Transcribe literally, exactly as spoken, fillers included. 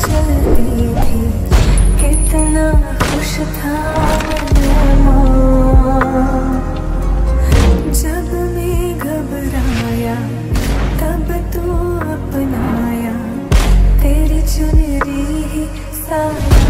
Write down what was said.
चलती थी, कितना खुश था मैं। जब मैं घबराया तब तू अपनाया, तेरी चुनरी ही सारी